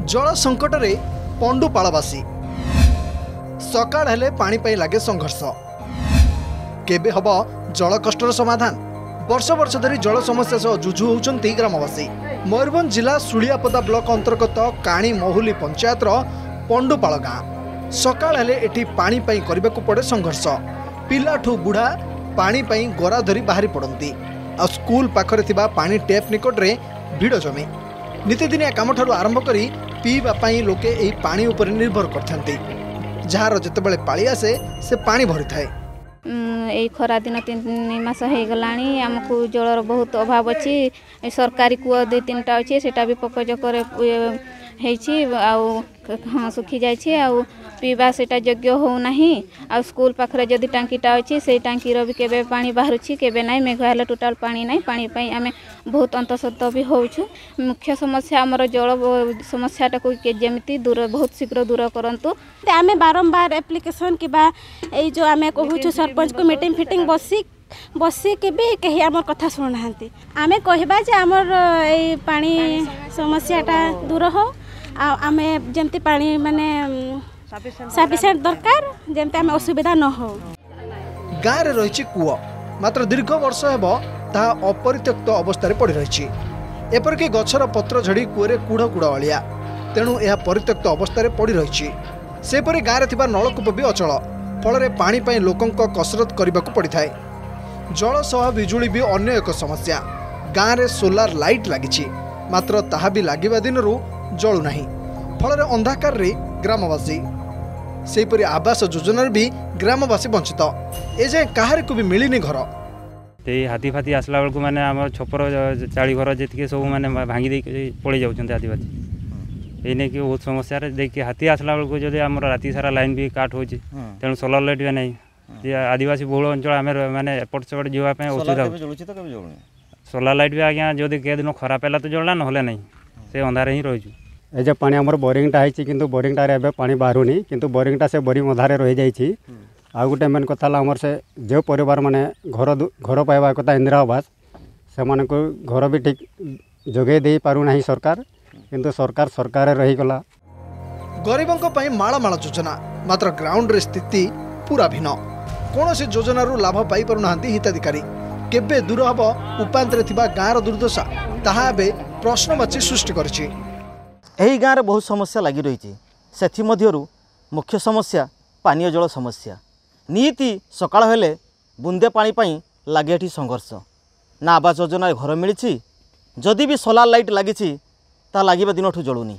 जल संकट रे पंडुपालवासी सकाळ हेले पानी पाई लागे संघर्ष केबे हब जल कष्टर समाधान। वर्ष वर्ष धरी जल समस्या सह जुझु होउचंती ग्रामवासी। मयूरभंज जिला सुलियापदा ब्लॉक अंतर्गत काणी महुली पंचायत पंडुपाल गाँ सकाळ हेले एठी पानी पाई करबाकू पड़े संघर्ष। पिलाठू बुढ़ा पानी पाई गरा धरी बाहरी पड़ती आ स्कूल पाखरे थिबा पानी टैप निकट रे भिड़ जमे। नित्यदिनिया काम ठारू आरंभ करी पीवा पाई लोके एही पानी उपर निर्भर करथांती। जार जेतेबेले पाळी आसे से पानी भरी थाए। एई खरा दिन 3 मास हो गलानी आमको जलर बहुत अभाव अच्छी। सरकारी कूआ 2-3टा अच्छे सेटा भी पकजकर सुखी जाए पीवा सेटा योग्य होना। आ स्कूल पाखरे जदि टांकीटा अच्छी से टांकीर भी केबे पानी बाहरुछि केबे नाई। मेघ हेले टोटाल पानी नाई। पानी पाई आमे बहुत अंतसत भी होउछु। मुख्य समस्या हमर जल समस्याटा को जेमिति दूर बहुत शीघ्र दूर करंतु। आमे बारंबार एप्लिकेशन किबा ए जो आमे कहूछु सरपंच को मीटिंग फिटिंग बसी के भी कहीं आम कथा शुणुना। आमे कहबा जे आमर ए पानी समस्याटा दूर हो आमे जेमती पानी माने सफिशिएंट दरकार जेमती आमे असुविधा न हो। गाँव रे रहिछि कूआ मात्र दीर्घ वर्ष हेबो ताहा अपरित्यक्त अवस्था पड़ी रही। एपरिक गछर पत्र झड़ी कूरे कूड़ कूड़ अलिया तेणु यह परित्यक्त अवस्था पड़ी रही। सेपरि गाँव में थिबा नलकूप भी अचल फल पानी पाई लोकंक कसरत करबाकू पड़ी थाए। जल सह बिजुली भी अन्य एक समस्या। गाँव में सोलार लाइट लगी मात्र ताहा भी लागिबा दिनरू जळू नाही फल अंधाकार रे ग्रामवासी। सेपरि आवास योजनार भी ग्रामवासी वंचित एजे काहार को भी मिलनी घर। हाथी फाथी आसला बेलू मैंने आम छपर चाली घर जी सब मैंने भांगी दे पड़े जाऊँ हाथी ये कि बहुत समस्या देखिए हाथी आसला बेलू जब आम राति सारा लाइन भी काट हो तेणु सोलार लाइट भी नहीं। आदिवासी बहुल अंचल आम मैंने एपट सेपट जावाई असुविधा। सोलार लाइट भी आज्ञा जदि के दिन खराब है तो जल्ला ना नहीं से अंधारे ही रही। ए जो पानी आमर बोरिंगटा है कि बोरिंगटार एवं पानी बाहरुनी किंतु बोरिंगटा से बोरिंग अधारे रही जाइए। आ गोटे मेन कथा आमर से जो परिवार माने घर पाइबा कथा इंदिरा आवास से घर भी ठीक जोगे दे पारुना सरकार किंतु सरकार रहीगला। गरीबों पर माला योजना मात्र ग्राउंड रे स्थिति पूरा भिन्न। कौन से योजनारू लाभ पाई पारुना हिताधिकारी केबे दूर हम उपांतरे थिबा गाँव दुर्दशा ताहा एबे प्रश्नवाची सृष्टि करछि। एही गाँव बहुत समस्या लगी रही से मुख्य समस्या पानीय जल समस्या। नीति सकाळ हेले बुंदे पानी पाई लगे एठी संघर्ष। ना आवास योजना घर मिली जदि भी सोलार लाइट लगी ता लगे दिन ठू जलुनी।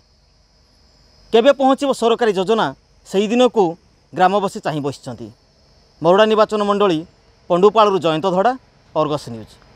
केबे पहुँचब सरकारी योजना से दिन को ग्रामवासी चाह बसिंट। मरुड़ा निर्वाचन मंडली पंडुपालू जयंत धड़ा, अर्गस न्यूज।